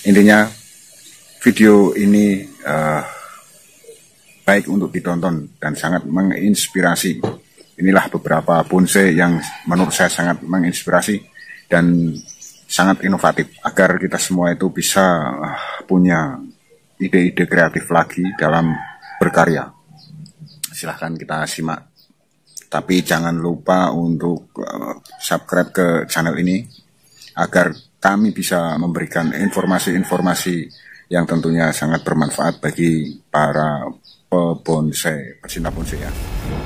Intinya video ini baik untuk ditonton dan sangat menginspirasi. Inilah beberapa bonsai yang menurut saya sangat menginspirasi dan sangat inovatif, agar kita semua itu bisa punya ide-ide kreatif lagi dalam berkarya. Silahkan kita simak. Tapi jangan lupa untuk subscribe ke channel ini agar kami bisa memberikan informasi-informasi yang tentunya sangat bermanfaat bagi para pebonsai, pecinta bonsai ya.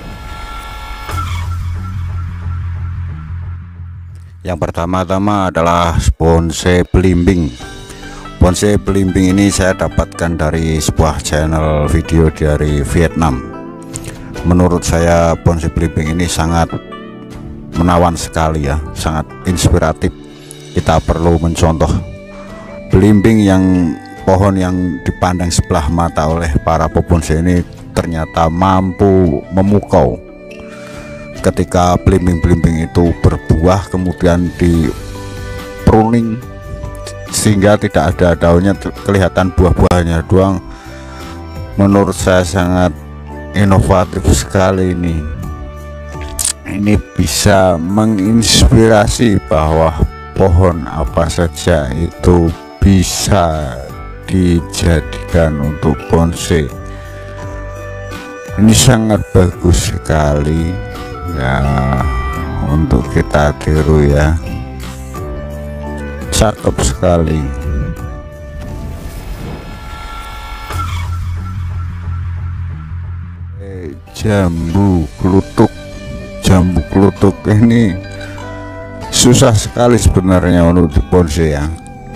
Yang pertama-tama adalah bonsai belimbing. Bonsai belimbing ini saya dapatkan dari sebuah channel video dari Vietnam. Menurut saya bonsai belimbing ini sangat menawan sekali ya, sangat inspiratif. Kita perlu mencontoh belimbing yang pohon yang dipandang sebelah mata oleh para pebonsai ini ternyata mampu memukau. Ketika belimbing-belimbing itu berbuah kemudian di pruning sehingga tidak ada daunnya, kelihatan buah-buahnya doang. Menurut saya sangat inovatif sekali ini. Ini bisa menginspirasi bahwa pohon apa saja itu bisa dijadikan untuk bonsai. Ini sangat bagus sekali ya, untuk kita tiru ya. Cakep sekali. Jambu klutuk. Jambu klutuk ini susah sekali sebenarnya untuk dibonsai ya,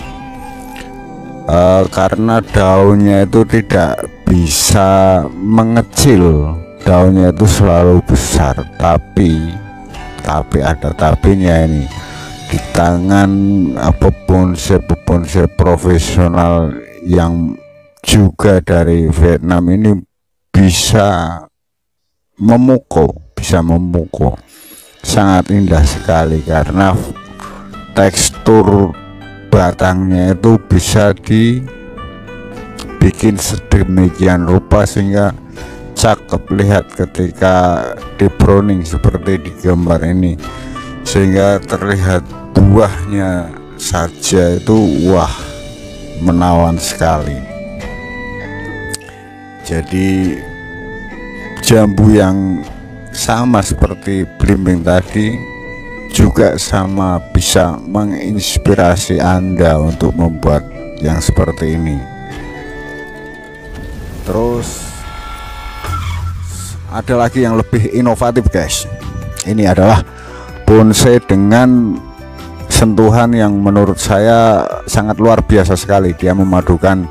karena daunnya itu tidak bisa mengecil, daunnya itu selalu besar. Tapi ada tapinya ini. Di tangan bonsai profesional yang juga dari Vietnam ini bisa memukau, sangat indah sekali karena tekstur batangnya itu bisa dibikin sedemikian rupa sehingga cakep lihat ketika di pruning seperti di gambar ini, sehingga terlihat buahnya saja itu wah, menawan sekali. Jadi jambu yang sama seperti belimbing tadi juga sama bisa menginspirasi Anda untuk membuat yang seperti ini. Terus ada lagi yang lebih inovatif guys. Ini adalah bonsai dengan sentuhan yang menurut saya sangat luar biasa sekali. Dia memadukan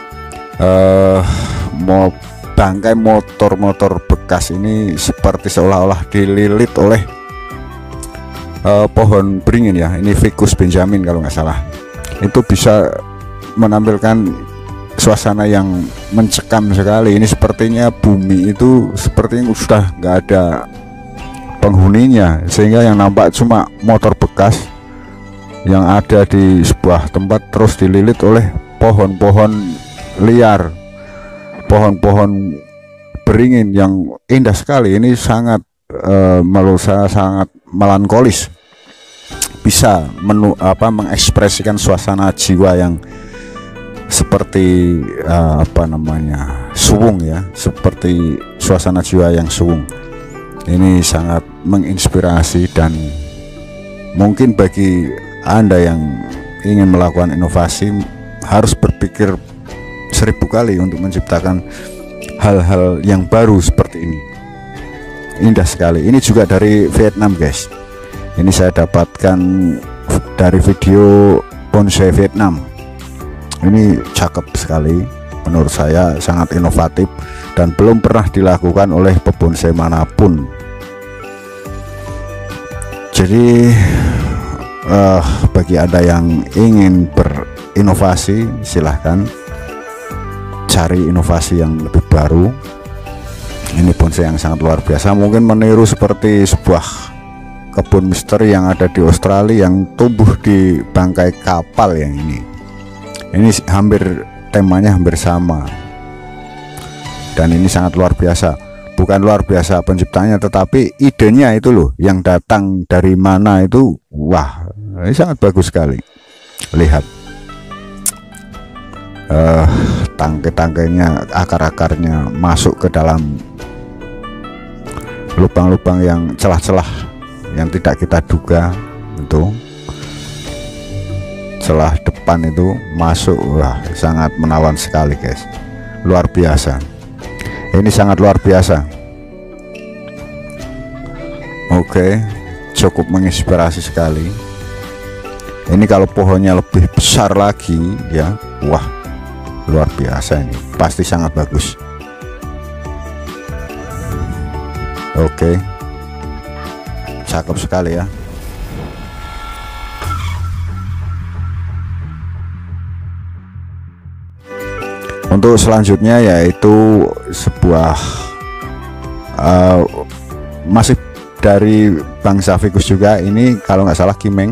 bangkai motor-motor bekas ini seperti seolah-olah dililit oleh pohon beringin ya. Ini Ficus Benjamin kalau nggak salah. Itu bisa menampilkan suasana yang mencekam sekali. Ini sepertinya bumi itu sepertinya sudah nggak ada penghuninya, sehingga yang nampak cuma motor bekas yang ada di sebuah tempat terus dililit oleh pohon-pohon liar, pohon-pohon beringin yang indah sekali. Ini sangat menurut saya sangat melankolis, bisa mengekspresikan suasana jiwa yang seperti suwung ya, seperti suasana jiwa yang suwung. Ini sangat menginspirasi dan mungkin bagi Anda yang ingin melakukan inovasi harus berpikir 1000 kali untuk menciptakan hal-hal yang baru seperti ini. Indah sekali. Ini juga dari Vietnam guys. Ini saya dapatkan dari video bonsai Vietnam. Ini cakep sekali, menurut saya sangat inovatif dan belum pernah dilakukan oleh pebonsai manapun. Jadi bagi Anda yang ingin berinovasi, silahkan cari inovasi yang lebih baru. Ini bonsai yang sangat luar biasa, mungkin meniru seperti sebuah kebun misteri yang ada di Australia yang tumbuh di bangkai kapal yang ini. Ini hampir temanya hampir sama, dan ini sangat luar biasa. Bukan luar biasa penciptanya, tetapi idenya itu loh, yang datang dari mana itu, wah, ini sangat bagus sekali. Lihat tangkai-tangkainya, akar-akarnya masuk ke dalam lubang-lubang yang celah-celah yang tidak kita duga. Itu celah depan itu masuk, wah, sangat menawan sekali guys, luar biasa. Ini sangat luar biasa. Oke, cukup menginspirasi sekali. Ini kalau pohonnya lebih besar lagi ya, wah, luar biasa, ini pasti sangat bagus. Oke, cakep sekali ya. Untuk selanjutnya yaitu sebuah masih dari bangsa ficus juga. Ini kalau nggak salah kimeng.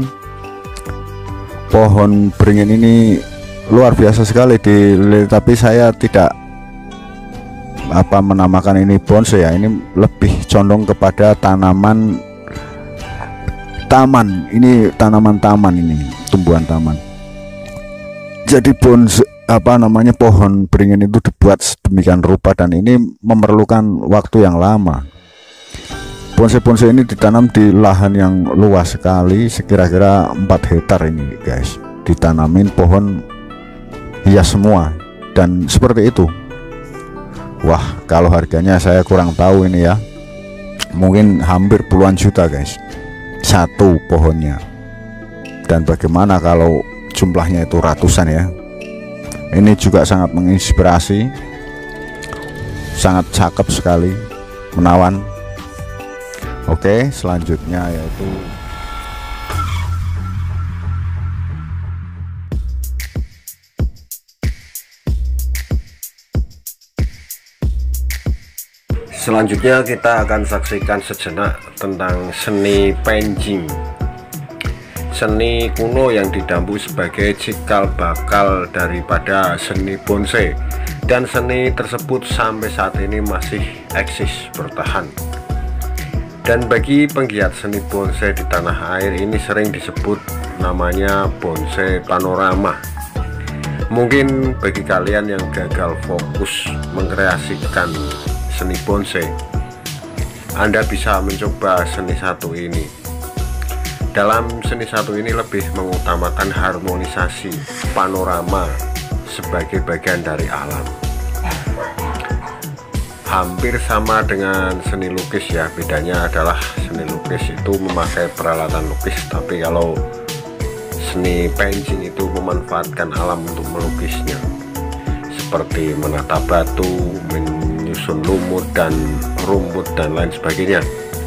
Pohon beringin ini luar biasa sekali tapi saya tidak menamakan ini bonsai ya. Ini lebih condong kepada tanaman taman. Ini tanaman taman, ini tumbuhan taman. Jadi bonsai pohon beringin itu dibuat sedemikian rupa, dan ini memerlukan waktu yang lama. Bonsai-bonsai ini ditanam di lahan yang luas sekali, sekira-kira 4 hektar ini guys. Ditanamin pohon hias semua, dan seperti itu. Wah, kalau harganya saya kurang tahu ini ya, mungkin hampir puluhan juta guys, satu pohonnya. Dan bagaimana kalau jumlahnya itu ratusan ya. Ini juga sangat menginspirasi, sangat cakep sekali, menawan. Oke, selanjutnya yaitu kita akan saksikan sejenak tentang seni painting. Seni kuno yang didampu sebagai cikal bakal daripada seni bonsai, dan seni tersebut sampai saat ini masih eksis bertahan. Dan bagi penggiat seni bonsai di tanah air ini sering disebut namanya bonsai panorama. Mungkin bagi kalian yang gagal fokus mengkreasikan seni bonsai, Anda bisa mencoba seni satu ini. Dalam seni satu ini lebih mengutamakan harmonisasi panorama sebagai bagian dari alam. Hampir sama dengan seni lukis ya, bedanya adalah seni lukis itu memakai peralatan lukis, tapi kalau seni painting itu memanfaatkan alam untuk melukisnya, seperti menata batu, menyusun lumut dan rumput dan lain sebagainya.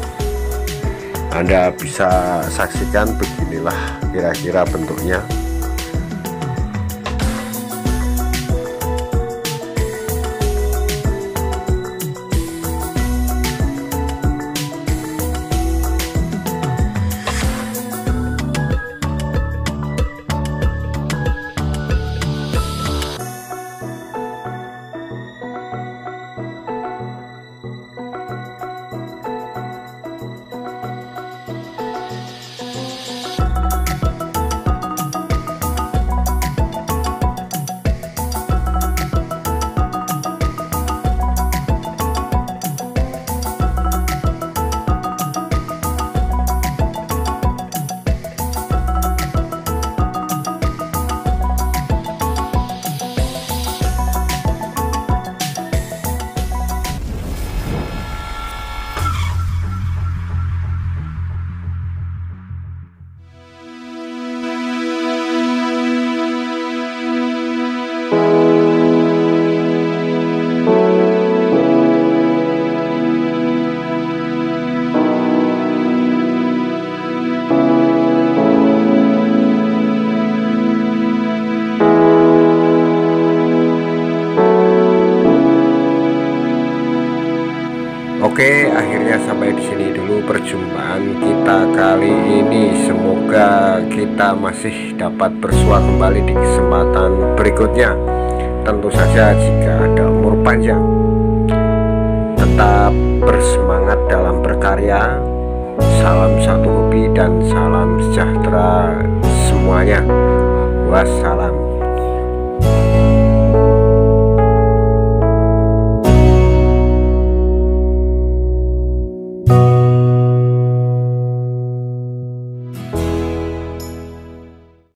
Anda bisa saksikan, beginilah kira-kira bentuknya. Oke, akhirnya sampai di sini dulu perjumpaan kita kali ini. Semoga kita masih dapat bersua kembali di kesempatan berikutnya. Tentu saja jika ada umur panjang. Tetap bersemangat dalam berkarya. Salam satu hobi dan salam sejahtera semuanya. Wassalam.